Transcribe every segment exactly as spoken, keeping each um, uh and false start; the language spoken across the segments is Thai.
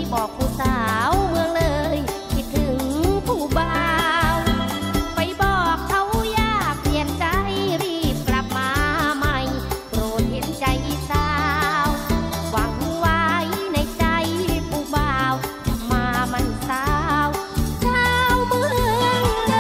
บอกผู้สาวเมืองเลยคิดถึงผู้บ่าวไปบอกเขาอยากเปลี่ยนใจรีบกลับมาใหม่โปรดเห็นใจสาวหวังไว้ในใจผู้บ่าวจะมามันสาวชาวเมืองเลย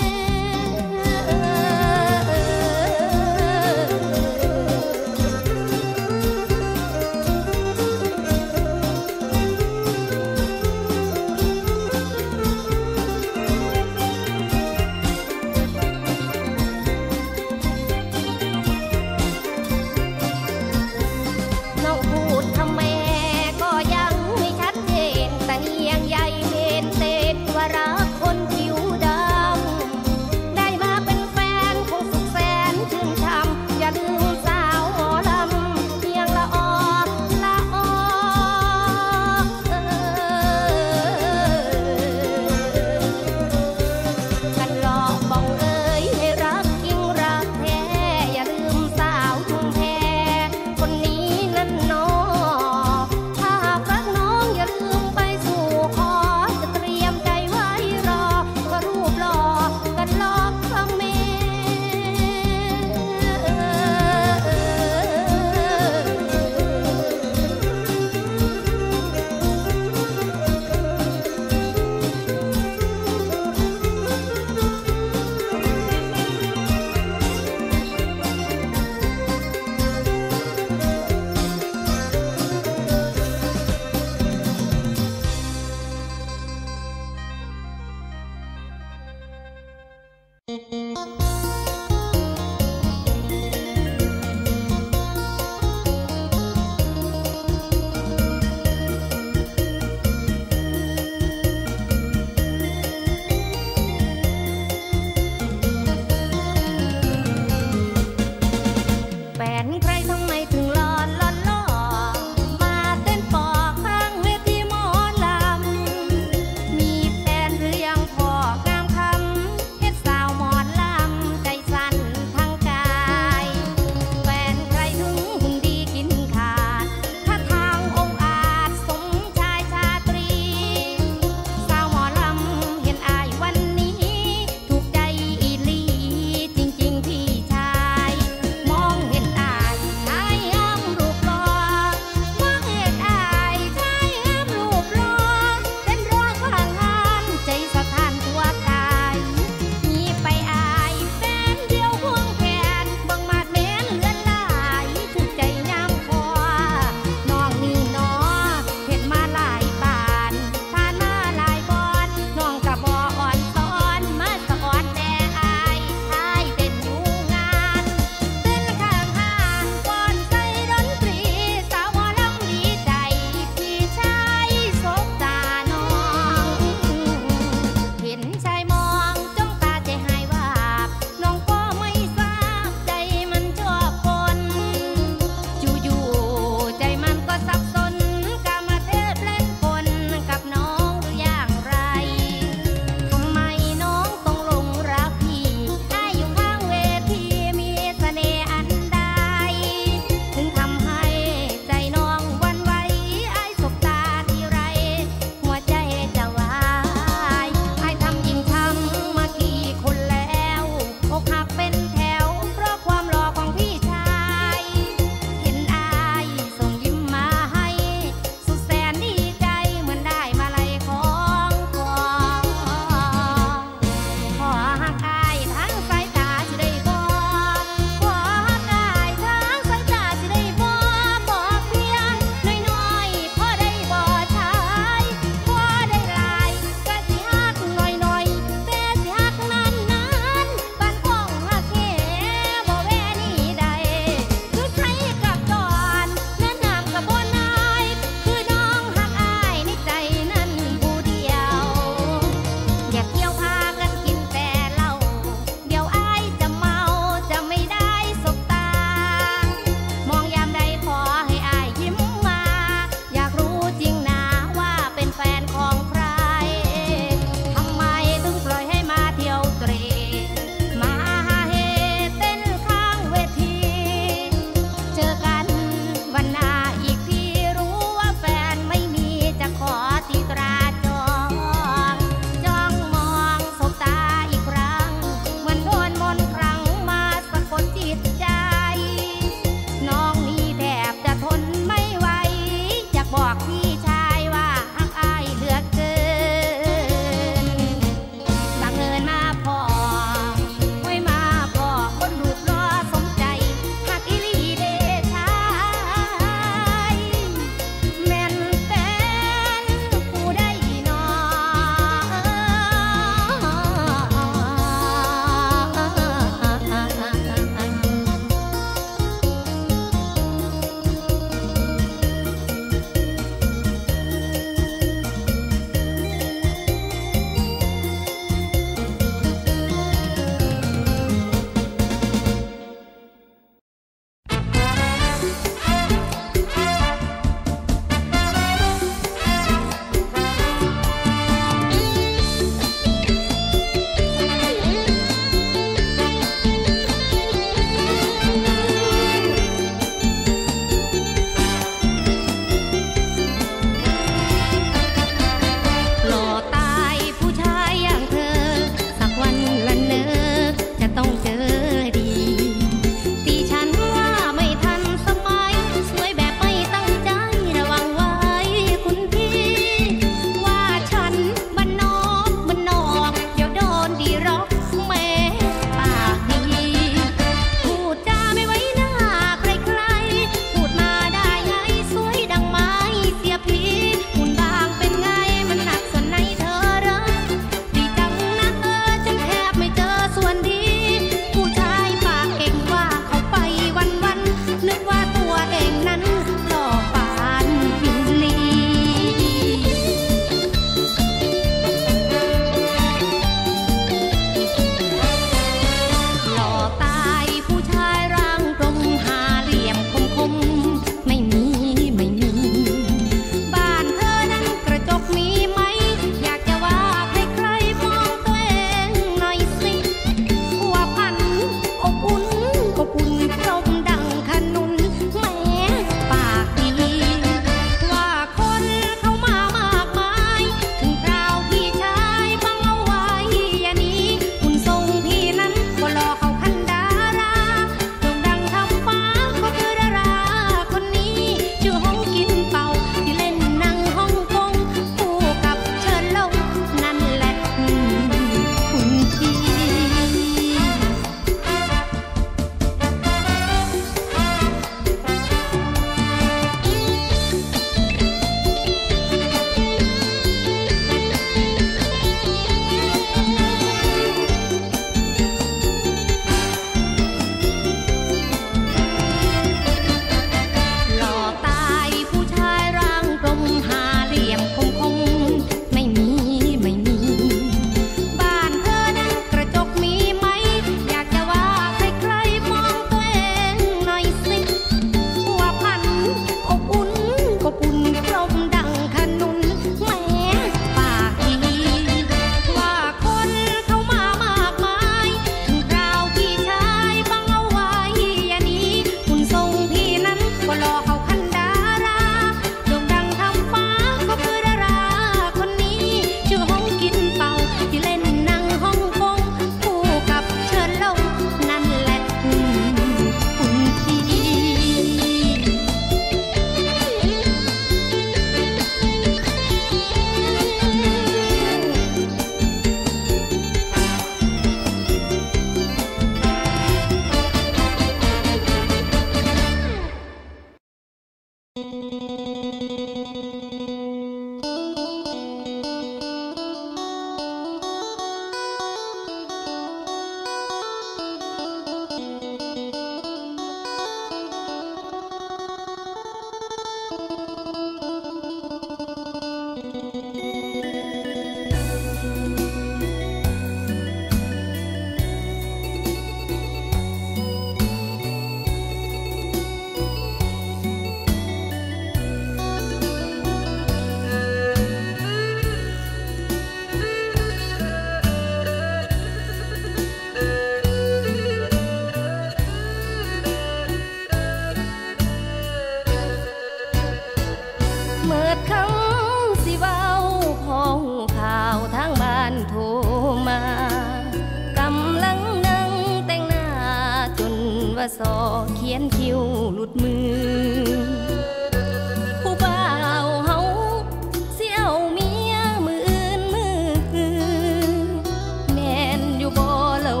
สอเขียนคิวหลุดมือผู้บ่าวเฮาสิเอาเมียมืออื่นมือแม่นอยู่บ่เล่า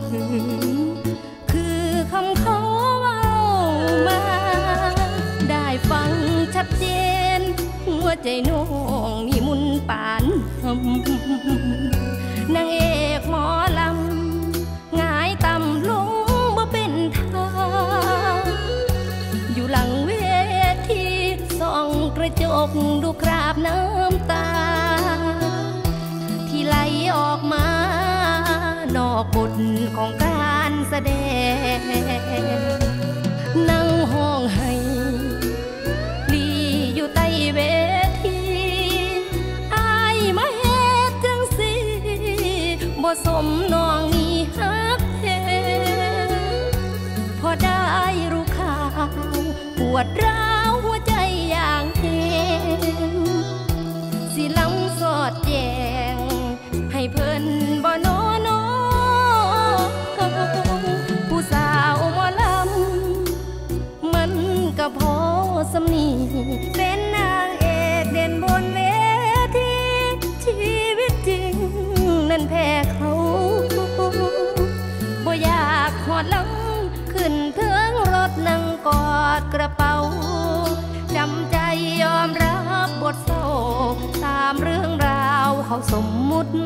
คือคำเขาเว้ามาได้ฟังชัดเจนหัวใจน้องมีมุนปานหำนางเอกหมอลำหงายต่ำลงอยู่หลังเวทีส่องกระจกดูคราบน้ำตาที่ไหลออกมานอกบทของการแสดงนั่งห้องให้ลีอยู่ใต้เวทีอายมาเฮ็ดจังสิบ่สมน้องนี่ฮักแท้พอได้รู้ข่าวปวดร้าวหัวใจอย่างเห็นสิลำสอดแจงให้เพิ่นบ่โนโนผู้สาวหมอลำมันก็พอสำนีเป็นนางเอกเด่นบนเวทีชีวิตจริงนั้นแพ้เขาบ่อยากหอดหลังขึ้นเทิงรถนั่งกอดกระเป๋าจำใจยอมรับบทโศกตามเรื่องราวเขาสมมุติ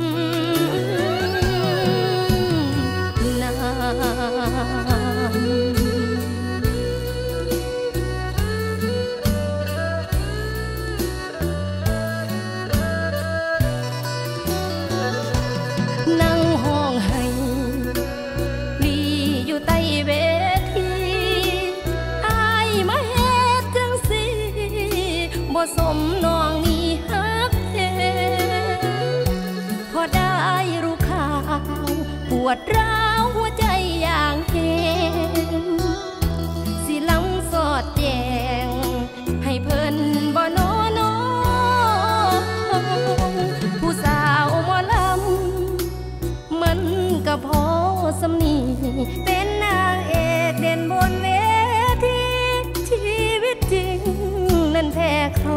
นานนั่งห้องให้ลีอยู่ใต้เวทีอายมาเฮ็ดจังสิบ่สมน้องนี่ฮักแท้พอได้รู้ข่าวปวดร้าวหัวใจอย่างเห็นสิลำสอดแจงให้เพิ่นบ่โนโนผู้สาวหมอลำมันก็พอสำนีเป็นนางเอกเด่นบนเวทีชีวิตจริงนั้นแพ้เขา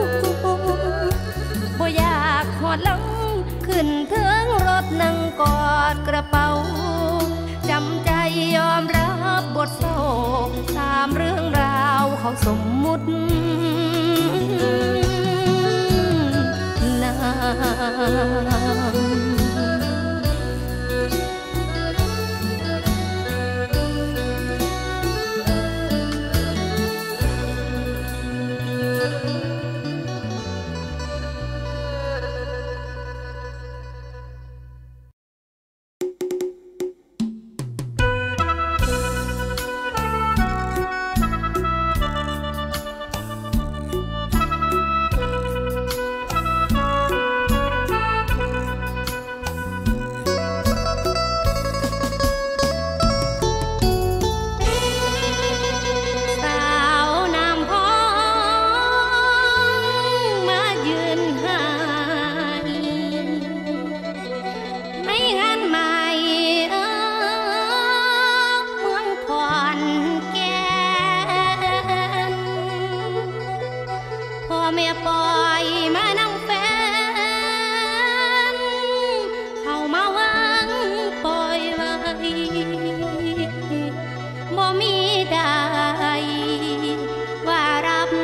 บ่อยากหอดหลังขึ้นเทิงรถนั่งกอดกระเป๋าจำใจยอมรับบทโศกตามเรื่องราวเขาสมมุตินานบ่มีใดว่ารับ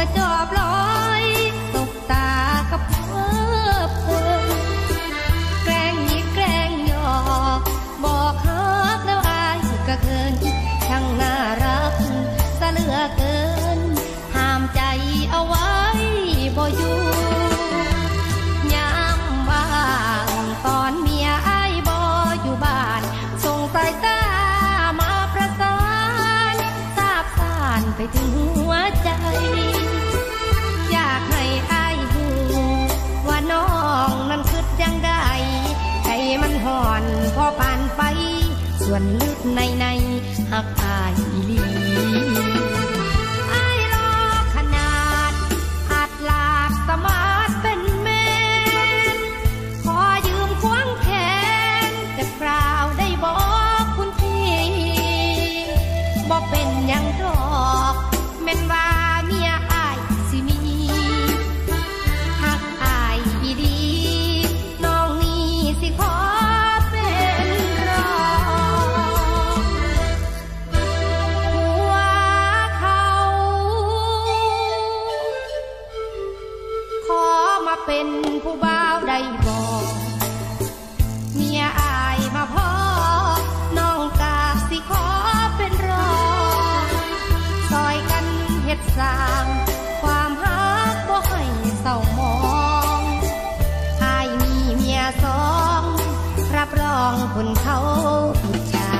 ระจอบลอยตกตากับเพ้อเพ้อแกล้งหยิกแกล้งหยอกบอกฮักแล้วอายก็เคินช่างน่ารักซะเหลือเกินห้ามใจเอาไว้บ่อยู่ยามว่างตอนเมียอ้ายบ่อยู่บ้านส่งสายตามาประสานทราบซ่านไปถึงหัวใจอยากให้อ้ายหูว่าน้องนั้นคิดจังได้ใจมันห่อนพอผ่านไปส่วนลึกในในหักอ้ายอีหลีอ้ายรอขนาดอาจลาดสมาร์ทเป็นแม่ขอยืมควงแขนจะกล่าวได้บอกคุณพี่บอกเป็นยังดอกแม่นว่าเมียอ้ายสิมีหักอ้ายอีดีน้องนี่สิขอเป็นรองหัวเขาขอมาเป็นผู้บ่าวได้บอกเมียอายมาพอน้องกาสิขอเป็นรองซอยกันเฮ็ดสร้างความฮักบ่ให้เศร้ามองอายมีเมียสองรับรองคนเขาอิจฉา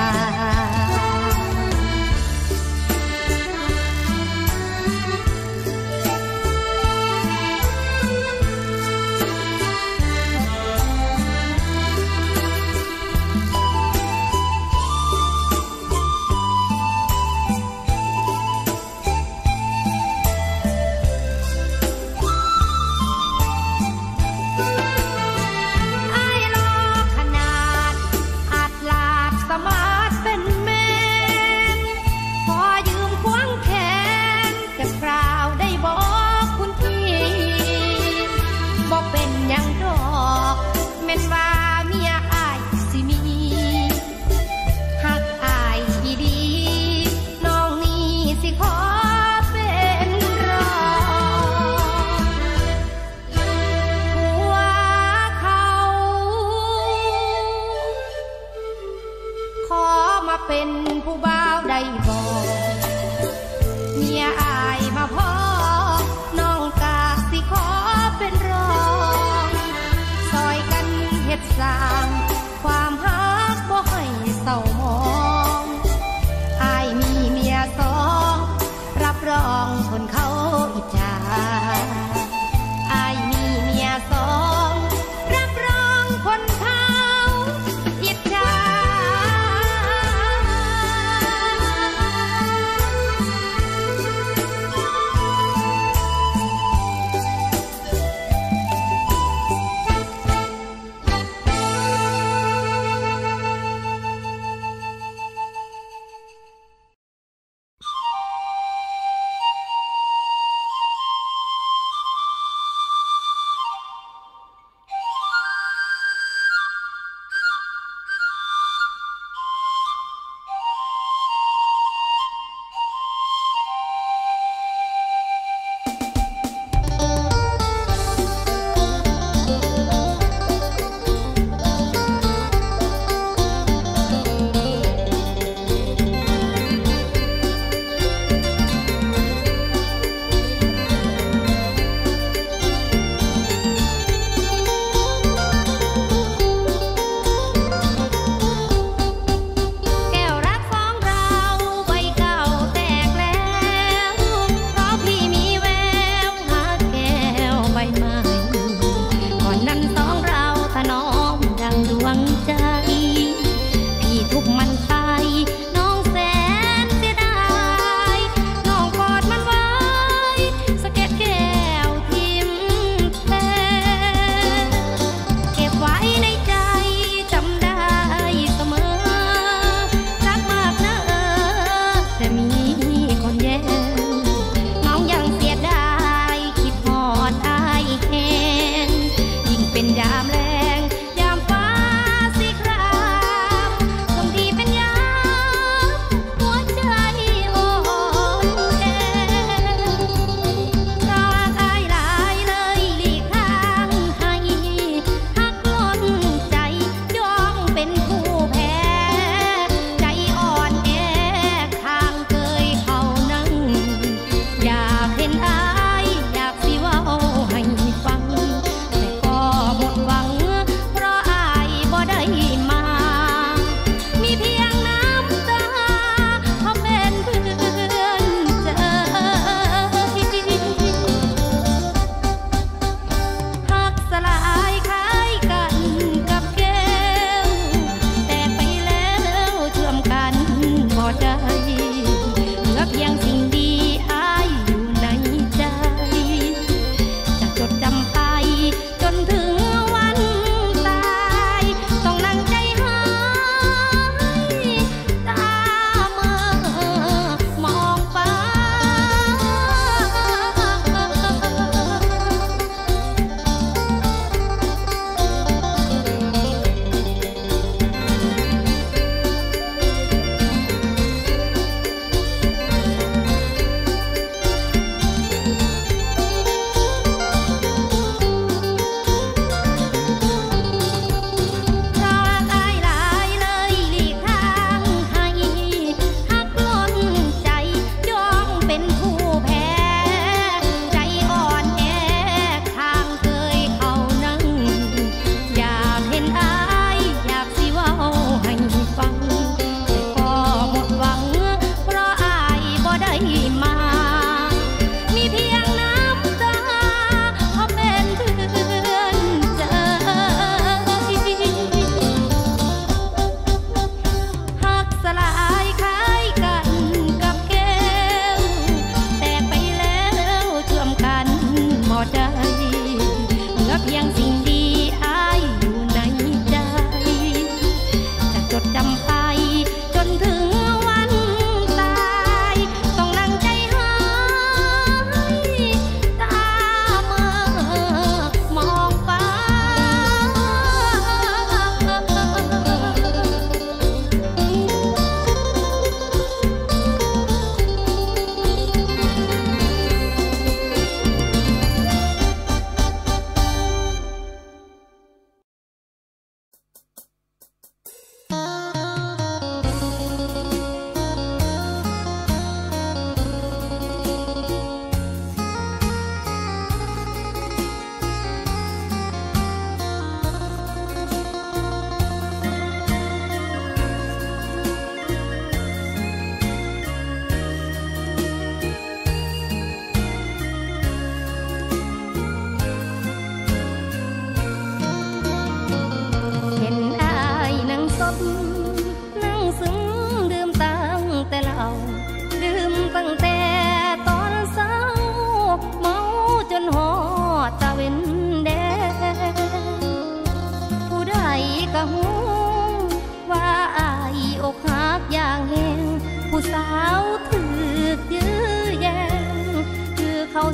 เป็นผู้บ่าวได้บอกเมียอายมาพอน้องกาสิขอเป็นรองซอยกันเฮ็ดสร้างความฮักบ่ให้เศร้ามองอายมีเมียสองรับรองคนเขาอิจฉาอายมีเมียสองรับรองคนเขาอิจฉา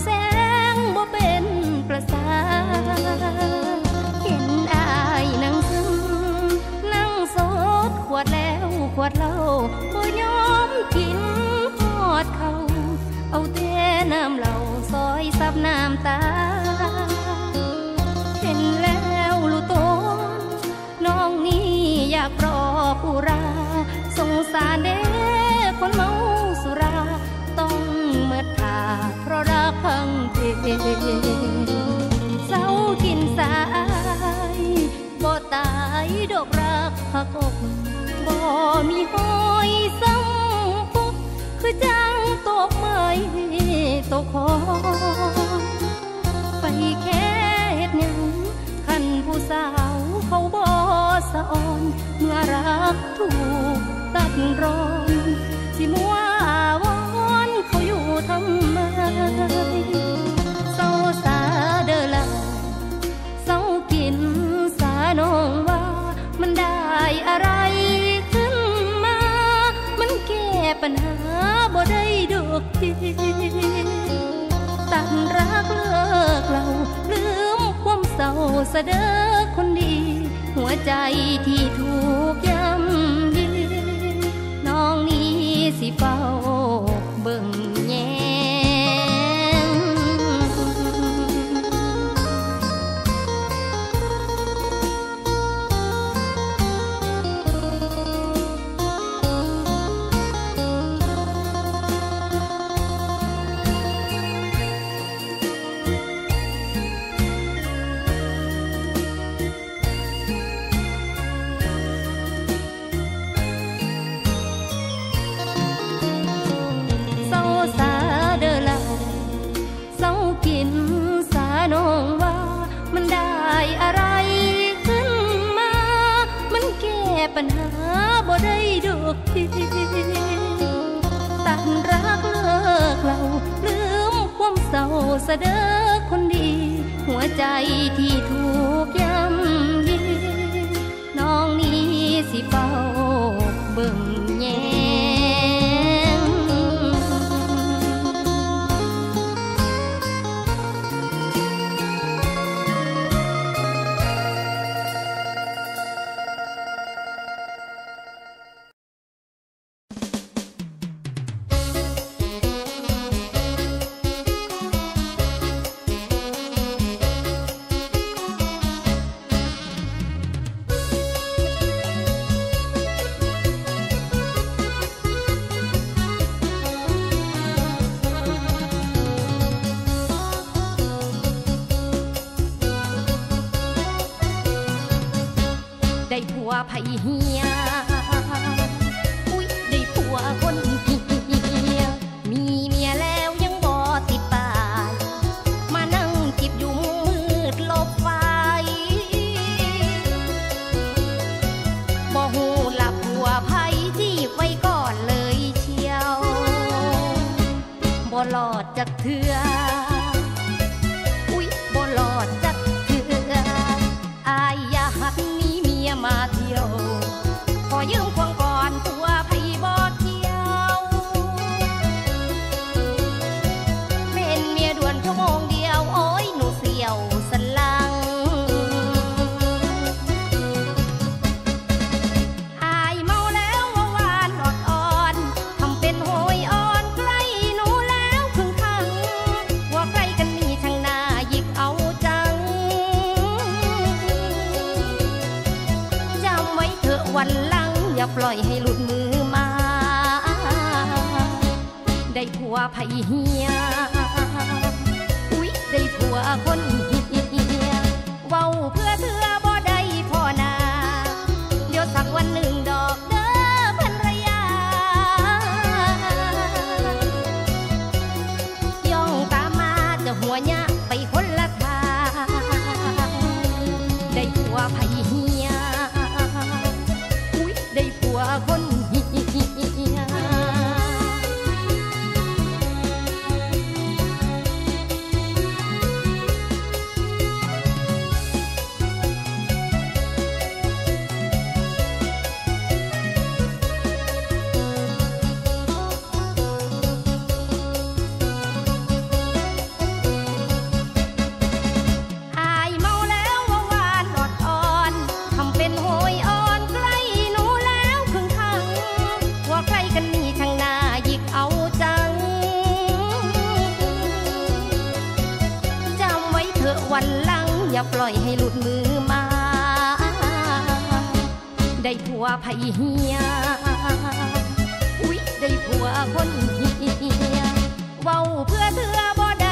แสงบ่เป็นประสาเห็นอายนั่งซึมนั่งโสดขวดแล้วขวดเหล้าบ่ยอมกินหอดเขาเอาแต่น้ำเหล้าซอยซับน้ำตาเห็นแล้วรู้ตนน้องนี่อยากรอผู้ราสงสารเด้คนเมาสุราต้องเมื่อทาเพราะรักพังเพเศร้ากินสายบ่ตายดอกรักหักอกบ่มีหอยซ้ำปุกคือจังตกไม้ตกคอไปแค่เฮ็ดหยังคันผู้สาวเขาบ่สะอ่อนเมื่อรักถูกตัดรอนสิมัวอาวรเขาอยู่ทำไมเศร้าสาเด้อละเศร้ากินสาน้องว่ามันได้อะไรขึ้นมามันแก้ปัญหาบ่ได้ดอกทีตัดรักเลิกเราลืมความเศร้าเสดอคนดีหัวใจที่ถูกย่ำยีน้องนี้สิเฝ้าเบิ่งแยงปัญหาบ่ได้ดอกทีตัดรักเลิกเราลืมความเศร้าเสดอคนดีหัวใจที่ถูกย่ำยีน้องนี้สิเฝ้าเบิ่งแยงไผเฮียอุ้ยได้ผัวคนเฮียมีเมียแล้วยังบ่ติดตายมานั่งจิบอยู่มืดลบไฟบ่หูหลับผัวไผที่ไว้ก่อนเลยเชียวบ่หลอดจักเถื่ออุ้ยบ่หลอดจักเถื่ออายอย่าหักมีเมียมาเที่ยวขอยืมควงก่อนตัวไผบ่เที่ยวเป็นเมียด่วนชั่วโมงเดียวโอ้ยหนูเสียวสลังอายเมาแล้วว่าวานอดอ่อนทำเป็นโหยอ่อนใกล้หนูแล้วครึ่งข้างว่าใกล้กันมีช่างหน้าหยิกเอาจังจำไว้เถอะวันหลังอย่าปล่อยให้หลุดมือมาได้ผัวไผเฮียอุ๊ยได้ผัวคนเฮียเว้าเพื่อเธอบ่ได้พอนาเดี๋ยวสักวันหนึ่งดอกเด้อภรรยาย่องตามมาจะหัวหน้าไปคนละทางได้ผัวไผเฮียอุ๊ยได้ผัวคนเฮียวันหลังอย่าปล่อยให้หลุดมือมาได้ผัวไผเฮียอุ๊ยได้ผัวคนเฮียเว้าเพื่อเธอบ่ได้